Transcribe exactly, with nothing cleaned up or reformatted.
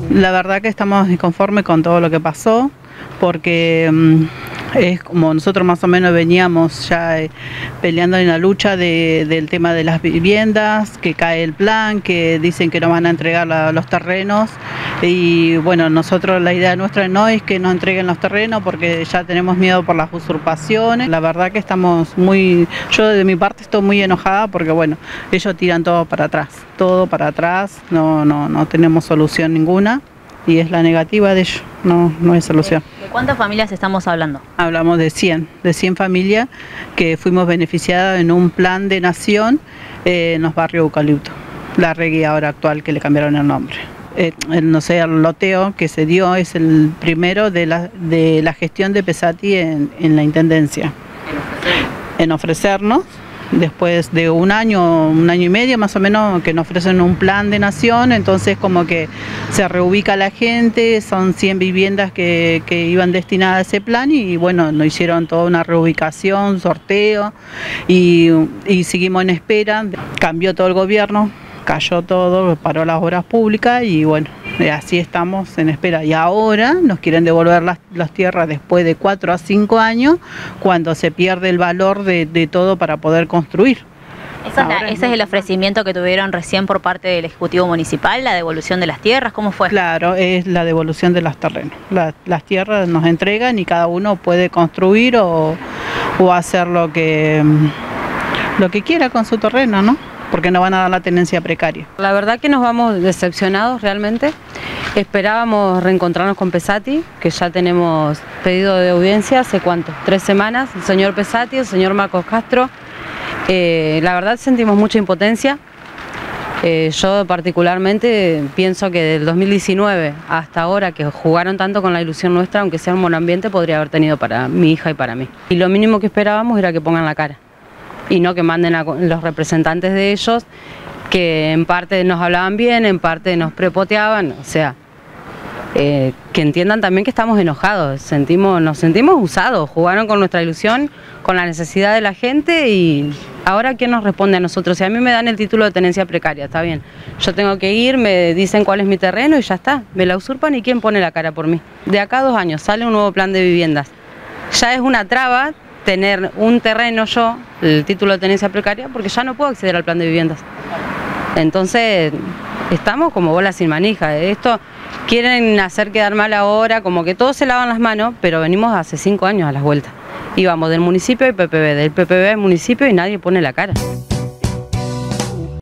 La verdad que estamos disconformes con todo lo que pasó, porque um, es como nosotros más o menos veníamos ya eh, peleando en la lucha de, del tema de las viviendas, que cae el plan, que dicen que no van a entregar la, los terrenos, y bueno, nosotros la idea nuestra no es que no entreguen los terrenos porque ya tenemos miedo por las usurpaciones. La verdad que estamos muy, yo de mi parte estoy muy enojada porque bueno, ellos tiran todo para atrás, todo para atrás, no, no, no tenemos solución ninguna. Y es la negativa de ellos, no, no hay solución. ¿De, de cuántas familias estamos hablando? Hablamos de cien, de cien familias que fuimos beneficiadas en un plan de nación eh, en los barrios Eucalipto, la Regui ahora actual que le cambiaron el nombre. Eh, el, no sé, el loteo que se dio es el primero de la, de la gestión de Pesati en, en la Intendencia. En ofrecernos. Después de un año, un año y medio más o menos, que nos ofrecen un plan de nación, entonces como que se reubica la gente, son cien viviendas que, que iban destinadas a ese plan y bueno, nos hicieron toda una reubicación, sorteo y, y seguimos en espera. Cambió todo el gobierno, cayó todo, paró las obras públicas y bueno, así estamos en espera. Y ahora nos quieren devolver las, las tierras después de cuatro a cinco años, cuando se pierde el valor de, de todo para poder construir. ¿Esa es la, ¿Ese es el ofrecimiento que tuvieron recién por parte del Ejecutivo Municipal, la devolución de las tierras? ¿Cómo fue? Claro, es la devolución de los terrenos. La, las tierras nos entregan y cada uno puede construir o, o hacer lo que, lo que quiera con su terreno, ¿no? Porque no van a dar la tenencia precaria. La verdad que nos vamos decepcionados realmente. Esperábamos reencontrarnos con Pesati, que ya tenemos pedido de audiencia hace cuánto, tres semanas, el señor Pesati, el señor Marcos Castro. Eh, la verdad sentimos mucha impotencia. Eh, yo particularmente pienso que del dos mil diecinueve hasta ahora, que jugaron tanto con la ilusión nuestra, aunque sea un monoambiente, podría haber tenido para mi hija y para mí. Y lo mínimo que esperábamos era que pongan la cara. Y no que manden a los representantes de ellos, que en parte nos hablaban bien, en parte nos prepoteaban, o sea, eh, que entiendan también que estamos enojados, sentimos, nos sentimos usados, jugaron con nuestra ilusión, con la necesidad de la gente y ahora ¿quién nos responde a nosotros? Si a mí me dan el título de tenencia precaria, está bien, yo tengo que ir, me dicen cuál es mi terreno y ya está, me la usurpan y ¿quién pone la cara por mí? De acá a dos años sale un nuevo plan de viviendas, ya es una traba tener un terreno yo, el título de tenencia precaria, porque ya no puedo acceder al plan de viviendas. Entonces, estamos como bolas sin manija. Esto quieren hacer quedar mal ahora, como que todos se lavan las manos, pero venimos hace cinco años a las vueltas. Íbamos del municipio al P P B, del P P B al municipio y nadie pone la cara.